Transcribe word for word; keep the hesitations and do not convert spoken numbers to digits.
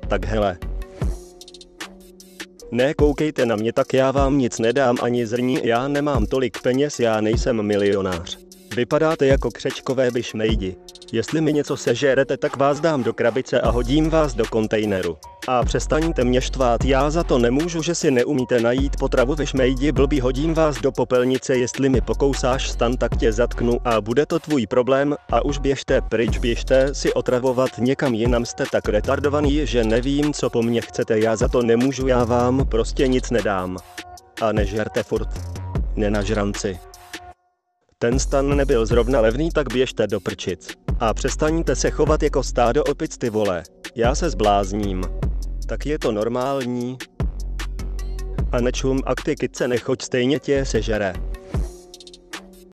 Tak hele. Ne, koukejte na mě, tak já vám nic nedám ani zrní, já nemám tolik peněz, já nejsem milionář. Vypadáte jako křečkové byšmejdi. Jestli mi něco sežerete, tak vás dám do krabice a hodím vás do kontejneru. A přestaňte mě štvát, já za to nemůžu, že si neumíte najít potravu, vyšmejdi blbý, hodím vás do popelnice, jestli mi pokousáš stan, tak tě zatknu a bude to tvůj problém a už běžte pryč, běžte si otravovat někam jinam, jste tak retardovaný, že nevím, co po mně chcete, já za to nemůžu, já vám prostě nic nedám. A nežerte furt. Nenažranci. Ten stan nebyl zrovna levný, tak běžte do prčic. A přestaňte se chovat jako stádo opic, ty vole. Já se zblázním. Tak je to normální? A nečum, a ty kytce nechoď, stejně tě sežere.